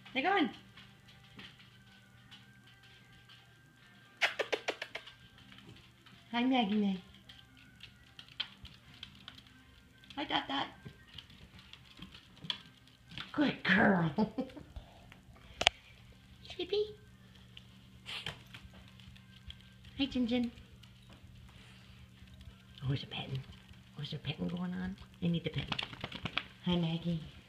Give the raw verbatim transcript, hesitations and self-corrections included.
They're going. Hi, Maggie May. Hi, Dot Dot. Good girl. Sleepy. Hi, Jin Jin. Oh, there's a petting. Oh, is there petting going on? I need the petting. Hi, Maggie.